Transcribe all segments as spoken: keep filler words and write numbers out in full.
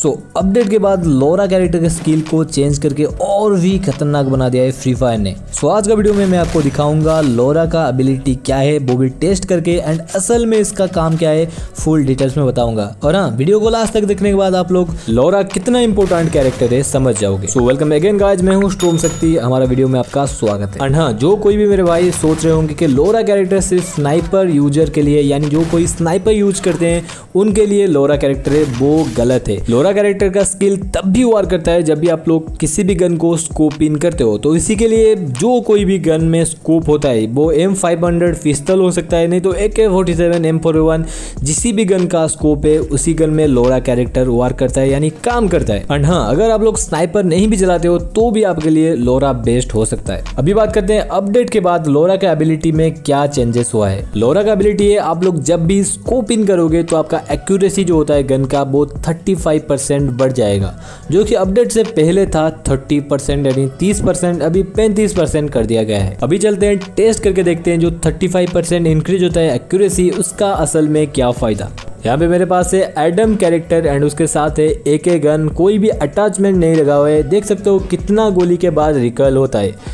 सो so, update के बाद Laura character के स्किल को चेंज करके और भी खतरनाक बना दिया है फ्री फायर ने। सो so, आज का वीडियो में मैं आपको दिखाऊंगा लोरा का एबिलिटी क्या है, वो भी टेस्ट करके, एंड असल में इसका काम क्या है फुल डिटेल्स में बताऊंगा। और हाँ, वीडियो को लास्ट तक देखने के बाद आप लोग लोरा कितना इंपॉर्टेंट कैरेक्टर है समझ जाओगे। सो वेलकम अगेन गाइज, मैं हूँ स्ट्रोम शक्ति, हमारा वीडियो में आपका स्वागत है। एंड हाँ, जो कोई भी मेरे भाई सोच रहे होंगे कि लोरा कैरेक्टर सिर्फ स्नाइपर यूजर के लिए, यानी जो कोई स्नाइपर यूज करते हैं उनके लिए लोरा कैरेक्टर है, वो गलत है। लोरा कैरेक्टर का स्किल तब भी वार करता है जब भी आप लोग किसी भी गन को स्कोप इन करते हो। तो इसी के लिए जो कोई भी गन में स्कोप होता है वो एम फाइव हंड्रेड पिस्टल हो सकता है, नहीं तो A K forty seven, M forty one, जिसी भी गन का स्कोप है उसी गन में लोरा कैरेक्टर वार करता है, यानी काम करता है। एंड हाँ, अगर आप लोग स्नाइपर नहीं भी चलाते हो तो भी आपके लिए लोरा बेस्ट हो सकता है। अभी बात करते हैं अपडेट के बाद लोरा का एबिलिटी में क्या चेंजेस हुआ है। लोरा का एबिलिटी है, आप लोग जब भी स्कोप इन करोगे तो आपका एक्यूरेसी जो होता है गन का वो थर्टी फाइव परसेंट बढ़ जाएगा, जो कि अपडेट से पहले था थर्टी परसेंट, यानी तीस परसेंट, अभी पैंतीस परसेंट कर दिया गया है। अभी चलते हैं टेस्ट करके देखते हैं जो थर्टी फाइव परसेंट इंक्रीज होता है एक्यूरेसी, उसका असल में क्या फायदा। यहाँ पे मेरे पास है एडम कैरेक्टर एंड उसके साथ है ए के गन, कोई भी अटैचमेंट नहीं लगा हुआ है। देख सकते हो कितना गोली के बाद रिकॉल होता है।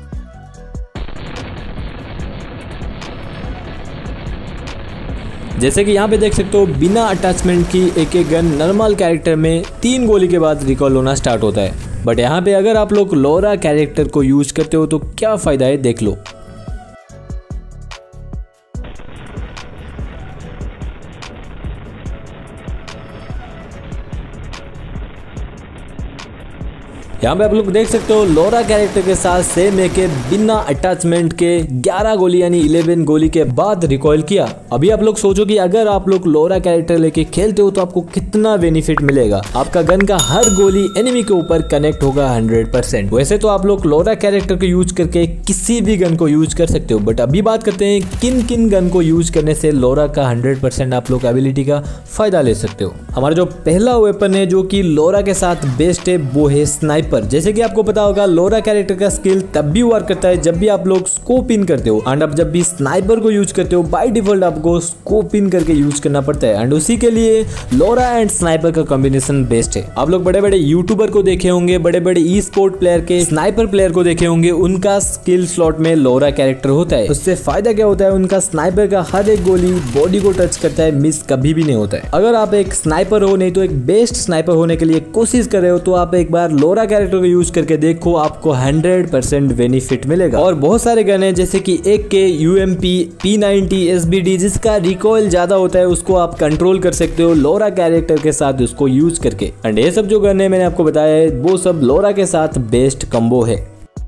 जैसे कि यहाँ पे देख सकते हो बिना अटैचमेंट की एक एक गन नॉर्मल कैरेक्टर में तीन गोली के बाद रिकॉल होना स्टार्ट होता है। बट यहाँ पे अगर आप लोग लोरा कैरेक्टर को यूज करते हो तो क्या फायदा है देख लो। यहाँ पे आप लोग देख सकते हो लोरा कैरेक्टर के साथ सेम है कि बिना अटैचमेंट के ग्यारह गोली यानी ग्यारह गोली के बाद रिकॉइल किया। अभी आप लोग सोचो कि अगर आप लोग लोरा कैरेक्टर लेके खेलते हो तो आपको कितना बेनिफिट मिलेगा। आपका गन का हर गोली एनिमी के ऊपर कनेक्ट होगा हंड्रेड परसेंट। वैसे तो आप लोग लोरा कैरेक्टर को यूज करके किसी भी गन को यूज कर सकते हो, बट अभी बात करते हैं किन किन गन को यूज करने से लोरा का हंड्रेड परसेंट आप लोग एबिलिटी का फायदा ले सकते हो। हमारा जो पहला वेपन है जो कि लोरा के साथ बेस्ट है वो है स्नाइपर। जैसे कि आपको पता होगा लोरा कैरेक्टर का स्किल तब भी वर्क करता है जब भी आप लोग स्कोप इन करते हो, एंड आप जब भी स्नाइपर को यूज करते हो बाय डिफॉल्ट आपको स्कोप इन करके यूज करना पड़ता है। एंड उसी के लिए लोरा एंड स्नाइपर का कॉम्बिनेशन बेस्ट है। आप लोग बड़े बड़े यूट्यूबर को देखे होंगे, बड़े बड़े ई स्पोर्ट प्लेयर के स्नाइपर प्लेयर को देखे होंगे, उनका स्किल स्लॉट में लोरा कैरेक्टर होता है। उससे फायदा क्या होता है, उनका स्नाइपर का हर एक गोली बॉडी को टच करता है, मिस कभी भी नहीं होता है। अगर आप एक स्नाइपर हो, नहीं तो एक बेस्ट स्नाइपर होने के लिए कोशिश कर रहे हो, तो आप एक बार लोरा कैरेक्टर को यूज करके देखो, आपको हंड्रेड परसेंट बेनिफिट मिलेगा। और बहुत सारे गन है जैसे कि एक के, U M P, P ninety, S B D, जिसका रिकॉइल ज्यादा होता है उसको आप कंट्रोल कर सकते हो लोरा कैरेक्टर के साथ उसको यूज करके। एंड ये सब जो गन है मैंने आपको बताया है वो सब लोरा के साथ बेस्ट कम्बो है।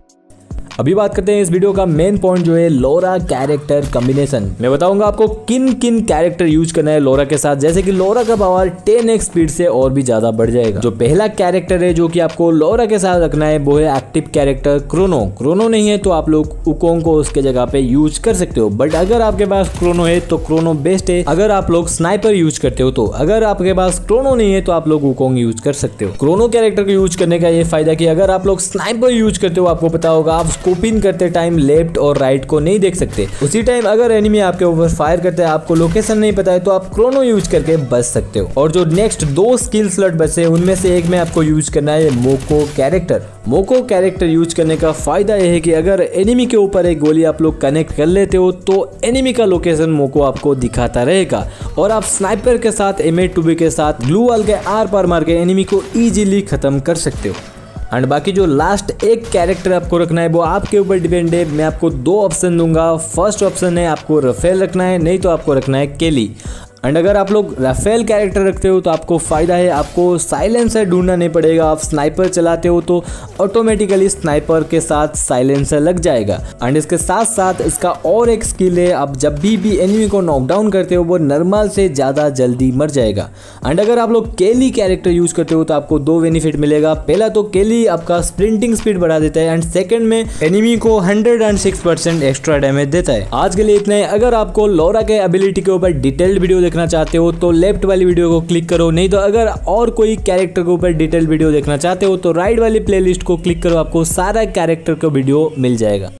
अभी बात करते हैं इस वीडियो का मेन पॉइंट जो है लोरा कैरेक्टर कॉम्बिनेशन। मैं बताऊंगा आपको किन किन कैरेक्टर यूज करना है लोरा के साथ, जैसे कि लोरा का पावर टेन एक्स स्पीड से और भी ज्यादा बढ़ जाएगा। जो पहला कैरेक्टर है जो कि आपको लोरा के साथ रखना है वो है एक्टिव कैरेक्टर क्रोनो। क्रोनो नहीं है तो आप लोग वुकोंग को उसके जगह पे यूज कर सकते हो, बट अगर आपके पास क्रोनो है तो क्रोनो बेस्ट है। अगर आप लोग स्नाइपर यूज करते हो तो, अगर आपके पास क्रोनो नहीं है तो आप लोग वुकोंग यूज कर सकते हो। क्रोनो कैरेक्टर को यूज करने का ये फायदा कि अगर आप लोग स्नाइपर यूज करते हो, आपको पता होगा आप स्कोप इन करते टाइम लेफ्ट और राइट को नहीं देख सकते। उसी टाइम अगर एनिमी आपके ऊपर फायर करता है, आपको लोकेशन नहीं पता है, तो आप क्रोनो यूज करके बच सकते हो। और जो नेक्स्ट दो स्किल स्लॉट बचे उनमें से एक में आपको यूज करना है मोको कैरेक्टर। मोको कैरेक्टर यूज करने का फायदा यह है कि अगर एनिमी के ऊपर एक गोली आप लोग कनेक्ट कर लेते हो तो एनिमी का लोकेशन मोको आपको दिखाता रहेगा, और आप स्नाइपर के साथ, एम एट टू बी के साथ ग्लू वाल के आर पार मार के एनिमी को इजीली खत्म कर सकते हो। एंड बाकी जो लास्ट एक कैरेक्टर आपको रखना है वो आपके ऊपर डिपेंड है। मैं आपको दो ऑप्शन दूंगा। फर्स्ट ऑप्शन है आपको राफेल रखना है, नहीं तो आपको रखना है केली। एंड अगर आप लोग राफेल कैरेक्टर रखते हो तो आपको फायदा है, आपको साइलेंसर ढूंढना नहीं पड़ेगा। आप स्नाइपर चलाते हो तो ऑटोमेटिकली स्नाइपर के साथ साइलेंसर लग जाएगा। एंड इसके साथ साथ इसका और एक स्किल है, आप जब भी भी एनिमी को नॉकडाउन करते हो वो नॉर्मल से ज़्यादा जल्दी मर जाएगा। एंड अगर आप लोग केली कैरेक्टर यूज करते हो तो आपको दो बेनिफिट मिलेगा। पहला तो केली आपका स्प्रिंटिंग स्पीड बढ़ा देता है, एंड सेकंड में एनिमी को hundred and six percent extra damage देता है। आज के लिए इतना ही। अगर आपको लोरा के एबिलिटी के ऊपर डिटेल्ड वीडियो देखना चाहते हो तो लेफ्ट वाली वीडियो को क्लिक करो, नहीं तो अगर और कोई कैरेक्टर के ऊपर डिटेल वीडियो देखना चाहते हो तो राइट वाली प्लेलिस्ट को क्लिक करो, आपको सारा कैरेक्टर का वीडियो मिल जाएगा।